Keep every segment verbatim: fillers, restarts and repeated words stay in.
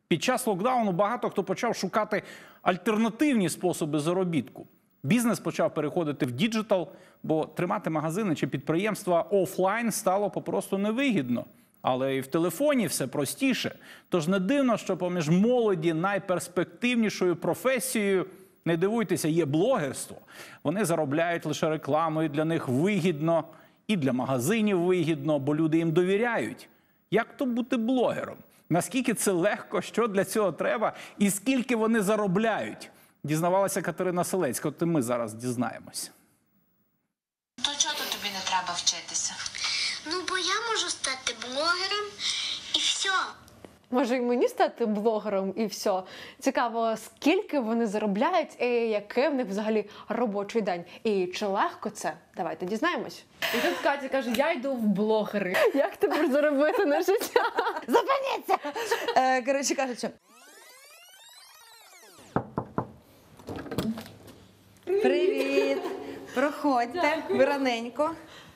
Під час локдауну багато хто почав шукати альтернативні способи заробітку. Бізнес почав переходити в діджитал, бо тримати магазини чи підприємства офлайн стало попросту невигідно. Але і в телефоні все простіше. Тож не дивно, що поміж молоді найперспективнішою професією, не дивуйтеся, є блогерство. Вони заробляють лише рекламою, для них вигідно, і для магазинів вигідно, бо люди їм довіряють. Як то бути блогером? Наскільки це легко, що для цього треба і скільки вони заробляють? Дізнавалася Катерина Селецька, от і ми зараз дізнаємося. То чого тобі не треба вчитися? Ну, бо я можу стати блогером і все. Може і мені стати блогером і все. Цікаво, скільки вони заробляють і який в них взагалі робочий день. І чи легко це? Давайте дізнаємось. І тут Катя каже, я йду в блогери. Як тепер заробити на життя? Зупиніться! Е, коротше кажучи. Привіт! Проходьте, ви раненько.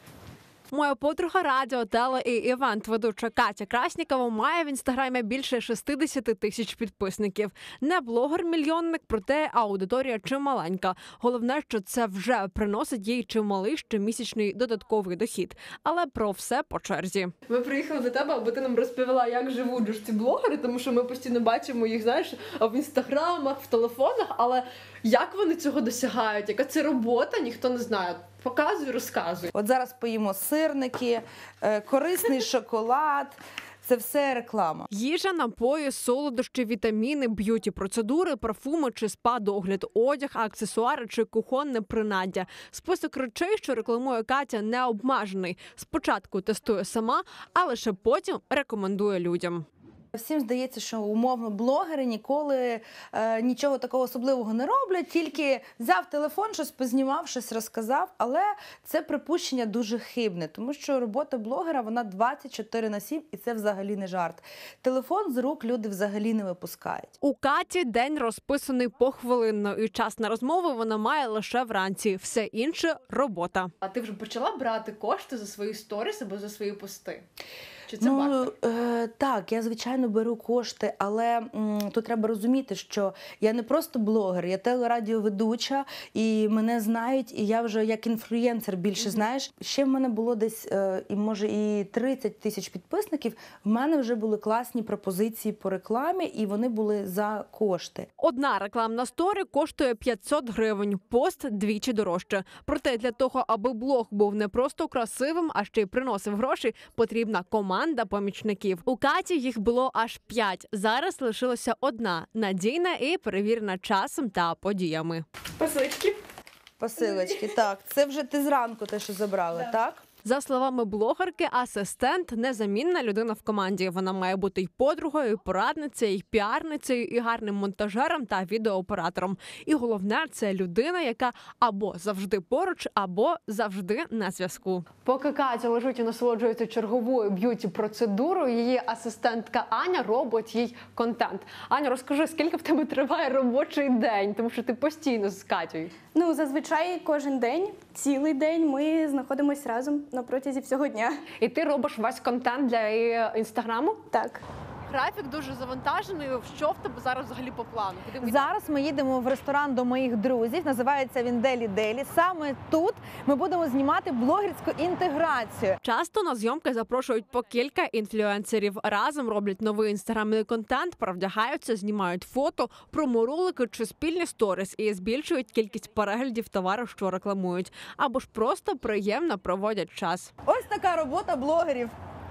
Моя подруга радіо, теле і івент-ведуча Катя Краснікова має в інстаграмі більше шістдесят тисяч підписників. Не блогер-мільйонник, проте аудиторія чималенька. Головне, що це вже приносить їй чималий щомісячний додатковий дохід. Але про все по черзі. Ми приїхали до тебе, аби ти нам розповіла, як живуть ж ці блогери, тому що ми постійно бачимо їх, знаєш, в інстаграмах, в телефонах, але як вони цього досягають? Яка це робота, ніхто не знає. Показуй, розказуй. От зараз поїмо сирники, е, корисний шоколад. Це все реклама. Їжа, напої, солодощі, вітаміни, б'юті-процедури, парфуми чи спа-догляд, одяг, аксесуари чи кухонне принаддя. Список речей, що рекламує Катя, не обмежений. Спочатку тестує сама, а лише потім рекомендує людям. Всім здається, що умовно блогери ніколи е, нічого такого особливого не роблять, тільки взяв телефон, щось познімав, щось розказав, але це припущення дуже хибне, тому що робота блогера, вона двадцять чотири на сім, і це взагалі не жарт. Телефон з рук люди взагалі не випускають. У Каті день розписаний похвилинно, і час на розмови вона має лише вранці. Все інше – робота. А ти вже почала брати кошти за свої сторіс або за свої пости? Чи це ну, е, так, я, звичайно, беру кошти, але м, тут треба розуміти, що я не просто блогер, я телерадіоведуча, і мене знають, і я вже як інфлюєнсер більше, mm-hmm. знаєш. Ще в мене було десь, е, і може, і тридцять тисяч підписників, в мене вже були класні пропозиції по рекламі, і вони були за кошти. Одна рекламна сторі коштує п'ятсот гривень, пост двічі дорожче. Проте для того, аби блог був не просто красивим, а ще й приносив гроші, потрібна команда. Команда помічників. У Каті їх було аж п'ять. Зараз лишилася одна – надійна і перевірена часом та подіями. Посилочки. Посилочки, так. Це вже ти зранку те, що забрали, так? так? За словами блогерки, асистент – незамінна людина в команді. Вона має бути і подругою, і порадницею, і піарницею, і гарним монтажером та відеооператором. І головне – це людина, яка або завжди поруч, або завжди на зв'язку. Поки Катя лежить і насолоджується черговою б'юті-процедурою, її асистентка Аня робить їй контент. Аня, розкажи, скільки в тебе триває робочий день, тому що ти постійно з Катєю? Ну, зазвичай кожен день, цілий день ми знаходимося разом на протязі всього дня. І ти робиш весь контент для інстаграму? Так. Графік дуже завантажений. Що в тебе зараз взагалі по плану? Куди ми зараз ми їдемо в ресторан до моїх друзів. Називається він Делі Делі. Саме тут ми будемо знімати блогерську інтеграцію. Часто на зйомки запрошують по кілька інфлюенсерів. Разом роблять новий інстаграмний контент, провдягаються, знімають фото, проморолики чи спільні сторіс і збільшують кількість переглядів товарів, що рекламують. Або ж просто приємно проводять час. Ось така робота блогерів.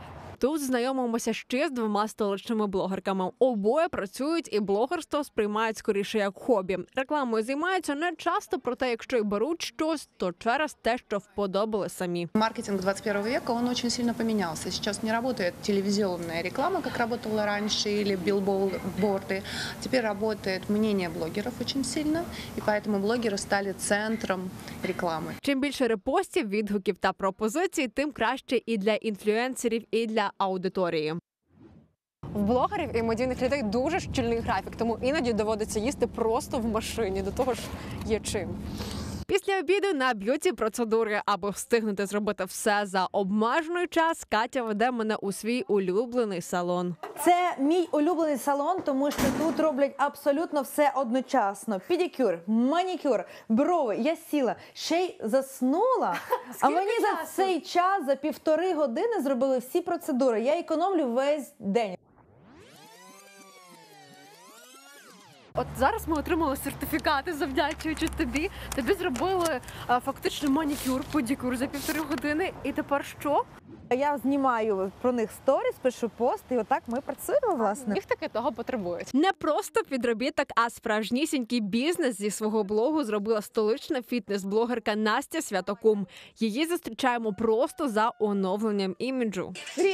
Тут знайомимося ще з двома столичними блогерками. Обоє працюють і блогерство сприймають скоріше як хобі. Рекламою займаються не часто, проте якщо й беруть щось, то через те, що вподобали самі. Маркетинг двадцать первого века, он очень сильно поменялся. Сейчас не работает телевизионная реклама, как работала раньше, или билборды. Теперь работает мнение блогеров очень сильно, и поэтому блогеры стали центром рекламы. Чим більше репостів, відгуків та пропозицій, тим краще і для інфлюенсерів, і для аудиторії. В блогерів і медійних людей дуже щільний графік, тому іноді доводиться їсти просто в машині, до того ж є чим. Після обіду на б'юті-процедури, аби встигнути зробити все за обмежений час, Катя веде мене у свій улюблений салон. Це мій улюблений салон, тому що тут роблять абсолютно все одночасно. Педикюр, манікюр, брови. Я сіла, ще й заснула. А мені за цей час, за півтори години зробили всі процедури. Я економлю весь день. От зараз ми отримали сертифікати, завдячуючи тобі. Тобі зробили а, фактично манікюр, педикюр за півтори години. І тепер що? Я знімаю про них сторіс, пишу пост, і отак ми працюємо, власне. Їх таки того потребують. Не просто підробіток, а справжнісінький бізнес зі свого блогу зробила столична фітнес-блогерка Настя Святокум. Її зустрічаємо просто за оновленням іміджу.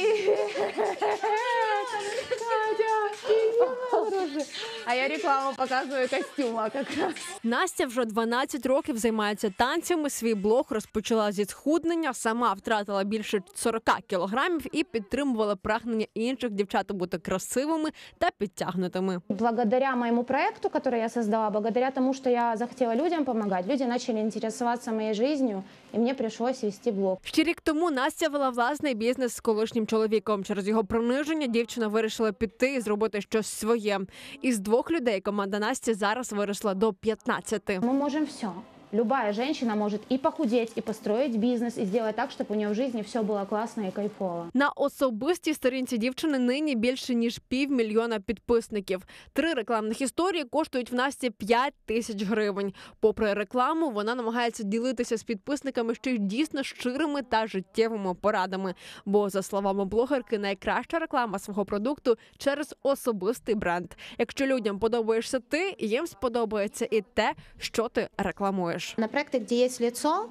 А я рекламу показую костюма якраз. Настя вже дванадцять років займається танцями. Свій блог розпочала зі схуднення, сама втратила більше сорок кілограмів і підтримувала прагнення інших дівчат бути красивими та підтягнутими. Благодаря моему проекту, который я создала, благодаря тому, что я захотела людям помогать, люди начали интересоваться моей жизнью, и мне пришлось вести блог. Ще рік тому Настя вела власний бізнес з колишнім чоловіком. Через його приниження дівчина вирішила піти і зробити щось своє. Із двох людей команда Насті зараз виросла до п'ятнадцяти. Мы можем все. Любая женщина может и похудеть, и построить бизнес, и сделать так, чтобы у нее в жизни все было классно и кайфово. На особистій сторінці дівчини нині більше ніж півмільйона підписників. Три рекламних історії коштують в Насті п'ять тисяч гривень. Попри рекламу, вона намагається ділитися з підписниками ще й дійсно щирими та життєвими порадами. Бо, за словами блогерки, найкраща реклама свого продукту через особистий бренд. Якщо людям подобаєшся ти, їм сподобається і те, що ти рекламуєш. На проекте, где есть лицо,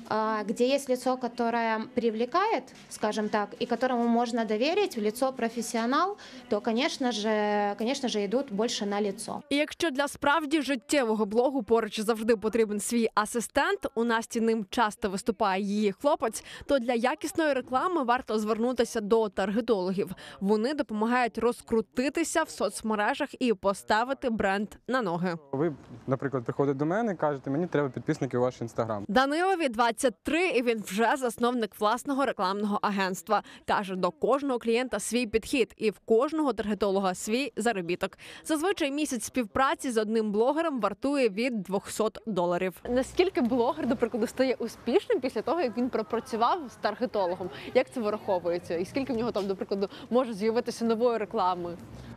где есть лицо, которое привлекает, скажем так, и которому можно доверить, лицо профессионал, то, конечно же, конечно же, идут больше на лицо. І якщо для справді життєвого блогу поруч завжди потрібен свій асистент, у Насті ним часто виступає її хлопець, то для якісної реклами варто звернутися до таргетологів. Вони допомагають розкрутитися в соцмережах і поставити бренд на ноги. Ви, наприклад, приходите до мене і кажете, мені треба підписники у ваш інстаграм. Данилові двадцять три, і він вже засновник власного рекламного агентства. Каже, до кожного клієнта свій підхід і в кожного таргетолога свій заробіток. Зазвичай місяць співпраці з одним блогером вартує від двісті доларів. Наскільки блогер, до прикладу, стає успішним після того, як він пропрацював з таргетологом? Як це вираховується? І скільки в нього там, до прикладу, може з'явитися нової реклами?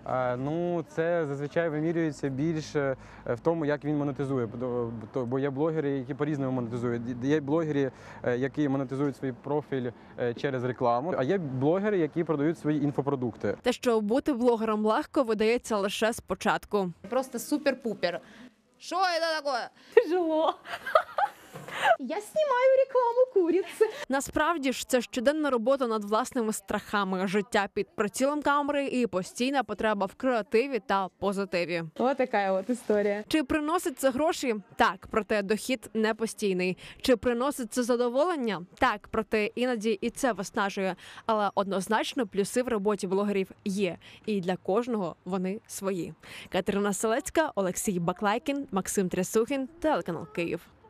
Ну, це зазвичай вимірюється більше в тому, як він монетизує. Бо є блогери, які по-різному монетизують. Є блогери, які монетизують свій профіль через рекламу, а є блогери, які продають свої інфопродукти. Те, що бути блогером легко, видається лише спочатку. Просто супер-пупер. Что это такое? Тяжело. Я знімаю рекламу куриці. Насправді ж це щоденна робота над власними страхами, життя під прицілом камери і постійна потреба в креативі та позитиві. Ось така от історія. Чи приносить це гроші? Так, проте дохід не постійний. Чи приносить це задоволення? Так, проте іноді і це виснажує. Але однозначно плюси в роботі блогерів є. І для кожного вони свої. Катерина Селецька, Олексій Баклайкін, Максим Трясухін, телеканал Київ.